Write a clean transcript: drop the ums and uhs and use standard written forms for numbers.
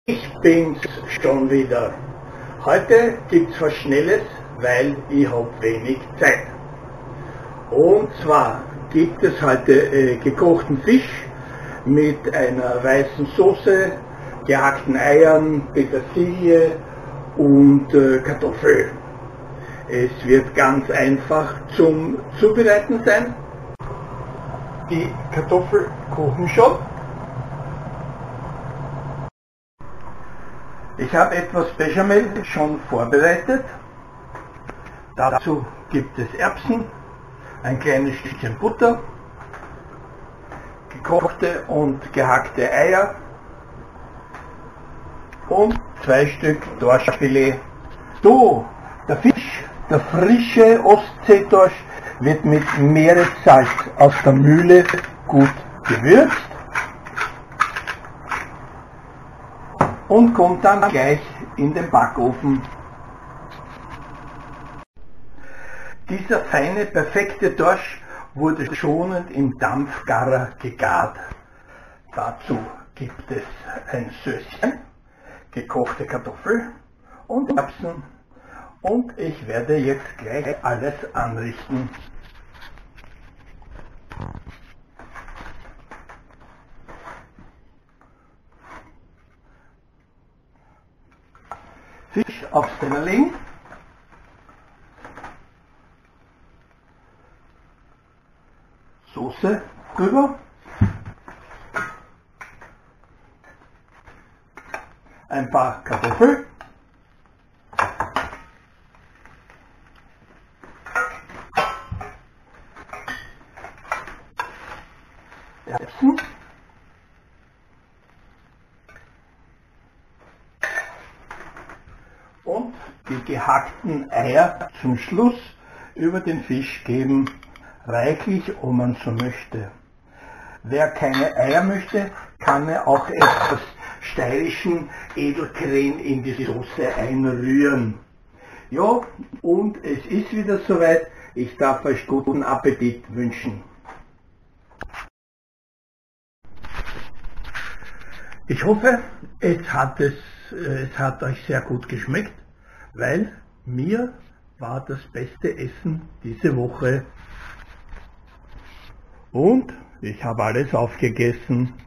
Ich bin's schon wieder. Heute gibt's was Schnelles, weil ich habe wenig Zeit. Und zwar gibt es heute gekochten Fisch mit einer weißen Soße, gehackten Eiern, Petersilie und Kartoffel. Es wird ganz einfach zum Zubereiten sein. Die Kartoffeln kochen schon. Ich habe etwas Bechamel schon vorbereitet. Dazu gibt es Erbsen, ein kleines Stückchen Butter, gekochte und gehackte Eier und 2 Stück Dorschfilet. So, der Fisch, der frische Ostseetorsch, wird mit Meeressalz aus der Mühle gut gewürzt und kommt dann gleich in den Backofen. Dieser feine, perfekte Dorsch wurde schonend im Dampfgarer gegart. Dazu gibt es ein Söschen, gekochte Kartoffel und Erbsen, und ich werde jetzt gleich alles anrichten. Fisch aufs Teller legen, Soße drüber, ein paar Kartoffeln, Erbsen, und die gehackten Eier zum Schluss über den Fisch geben, reichlich, ob man so möchte. Wer keine Eier möchte, kann er auch etwas steirischen Edelkrähen in die Soße einrühren. Ja, und es ist wieder soweit. Ich darf euch guten Appetit wünschen. Ich hoffe, es hat euch sehr gut geschmeckt, weil mir war das beste Essen diese Woche. Und ich habe alles aufgegessen.